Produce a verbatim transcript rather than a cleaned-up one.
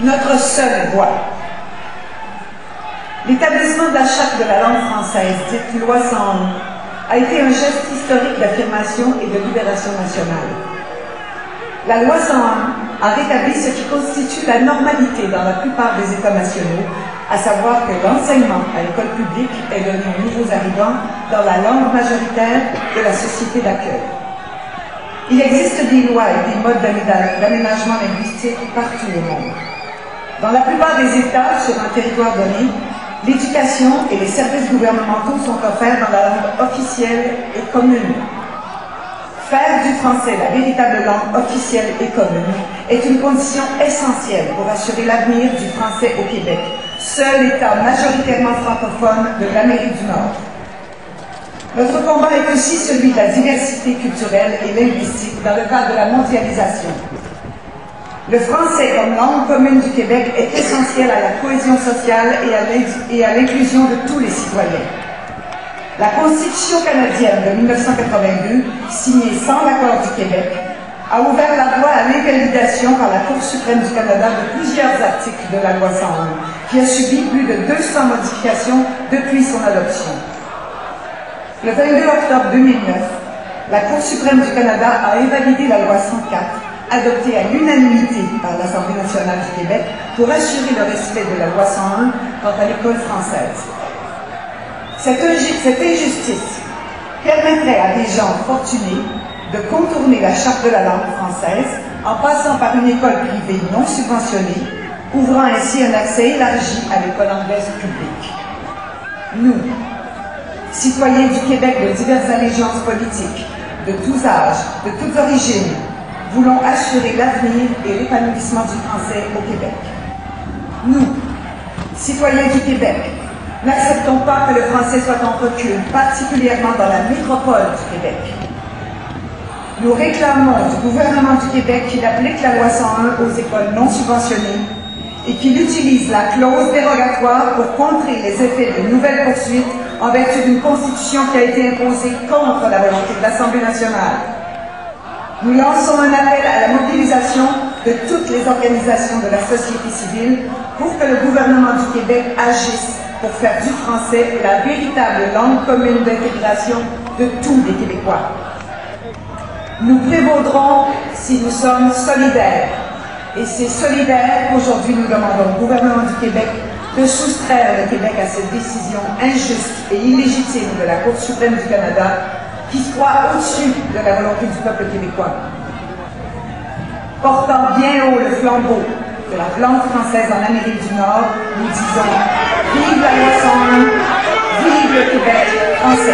notre seule voix. L'établissement de la Charte de la langue française, dite Loi cent un, a été un geste historique d'affirmation et de libération nationale. La Loi cent un a rétabli ce qui constitue la normalité dans la plupart des États nationaux, à savoir que l'enseignement à l'école publique est donné aux nouveaux arrivants dans la langue majoritaire de la société d'accueil. Il existe des lois et des modes d'aménagement linguistique partout au monde. Dans la plupart des États sur un territoire donné, l'éducation et les services gouvernementaux sont offerts dans la langue officielle et commune. Faire du français la véritable langue officielle et commune est une condition essentielle pour assurer l'avenir du français au Québec, seul État majoritairement francophone de l'Amérique du Nord. Notre combat est aussi celui de la diversité culturelle et linguistique dans le cadre de la mondialisation. Le français comme langue commune du Québec est essentiel à la cohésion sociale et à l'inclusion de tous les citoyens. La Constitution canadienne de mille neuf cent quatre-vingt-deux, signée sans l'accord du Québec, a ouvert la voie à l'invalidation par la Cour suprême du Canada de plusieurs articles de la Loi cent un, qui a subi plus de deux cents modifications depuis son adoption. Le vingt-deux octobre deux mille neuf, la Cour suprême du Canada a invalidé la Loi cent quatre, adoptée à l'unanimité par l'Assemblée nationale du Québec pour assurer le respect de la Loi cent un quant à l'école française. Cette, cette injustice permettrait à des gens fortunés de contourner la Charte de la langue française en passant par une école privée non subventionnée, ouvrant ainsi un accès élargi à l'école anglaise publique. Nous, citoyens du Québec de diverses allégeances politiques, de tous âges, de toutes origines, voulons assurer l'avenir et l'épanouissement du français au Québec. Nous, citoyens du Québec, n'acceptons pas que le français soit en recul, particulièrement dans la métropole du Québec. Nous réclamons du gouvernement du Québec qu'il applique la Loi cent un aux écoles non subventionnées et qu'il utilise la clause dérogatoire pour contrer les effets de nouvelles poursuites en vertu d'une constitution qui a été imposée contre la volonté de l'Assemblée nationale. Nous lançons un appel à la mobilisation de toutes les organisations de la société civile pour que le gouvernement du Québec agisse pour faire du français la véritable langue commune d'intégration de tous les Québécois. Nous prévaudrons si nous sommes solidaires. Et c'est solidaire qu'aujourd'hui nous demandons au gouvernement du Québec de soustraire le Québec à cette décision injuste et illégitime de la Cour suprême du Canada qui soit au-dessus de la volonté du peuple québécois. Portant bien haut le flambeau de la langue française en Amérique du Nord, nous disons « Vive la Loi cent un, vive le Québec français ».